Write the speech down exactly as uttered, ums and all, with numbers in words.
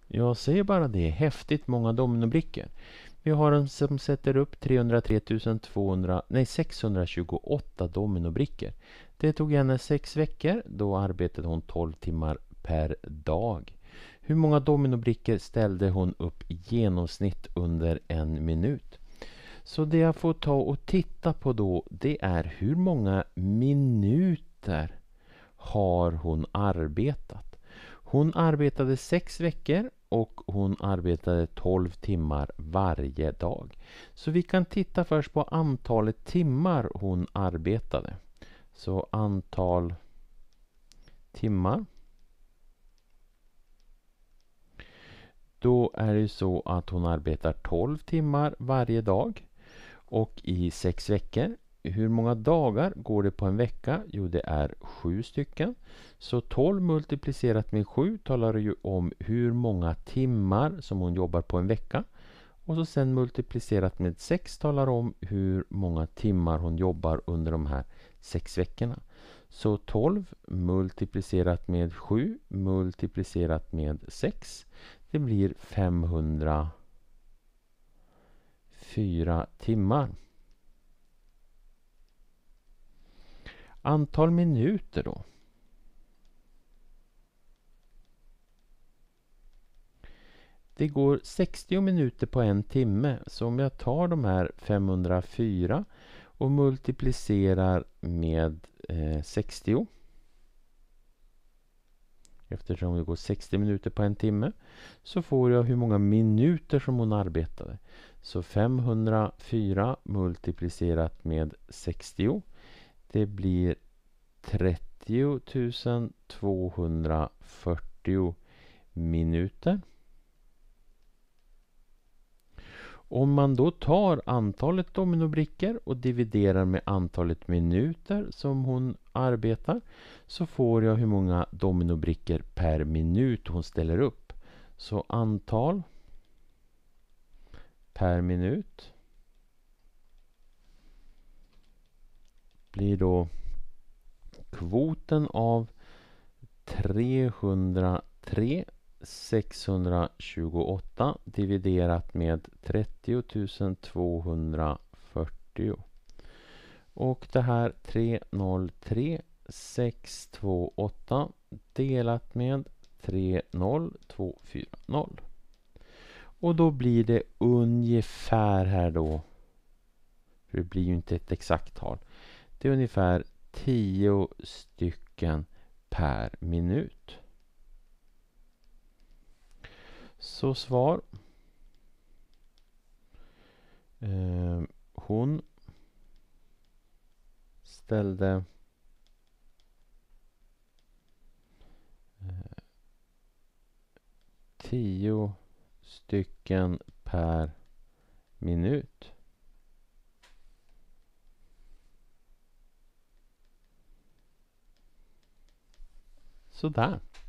Jag säger bara det, häftigt många dominobrickor. Vi har en som sätter upp trehundratre tusen tvåhundra, nej sexhundratjugoåtta dominobrickor. Det tog henne sex veckor, då arbetade hon tolv timmar per dag. Hur många dominobrickor ställde hon upp i genomsnitt under en minut? Så det jag får ta och titta på då, det är hur många minuter har hon arbetat. Hon arbetade sex veckor och hon arbetade tolv timmar varje dag. Så vi kan titta först på antalet timmar hon arbetade. Så antal timmar. Då är det så att hon arbetar tolv timmar varje dag och i sex veckor. Hur många dagar går det på en vecka? Jo, det är sju stycken. Så tolv multiplicerat med sju talar ju om hur många timmar som hon jobbar på en vecka. Och så sen multiplicerat med sex talar om hur många timmar hon jobbar under de här sex veckorna. Så tolv multiplicerat med sju multiplicerat med sex. Det blir femhundrafyra timmar. Antal minuter då. Det går sextio minuter på en timme. Så om jag tar de här femhundrafyra och multiplicerar med eh, sextio. Eftersom det går sextio minuter på en timme. Så får jag hur många minuter som hon arbetade. Så femhundrafyra multiplicerat med sextio. Det blir trettio tusen tvåhundrafyrtio minuter. Om man då tar antalet dominobrickor och dividerar med antalet minuter som hon arbetar, så får jag hur många dominobrickor per minut hon ställer upp. Så antal per minut blir då kvoten av trehundratre sexhundratjugoåtta dividerat med trettio tusen tvåhundrafyrtio. Och det här trehundratre sexhundratjugoåtta delat med tre noll två fyra noll. Och då blir det ungefär här då. För det blir ju inte ett exakt tal. Det är ungefär tio stycken per minut. Så svar. Eh, hon ställde eh, tio stycken per minut. Sådär.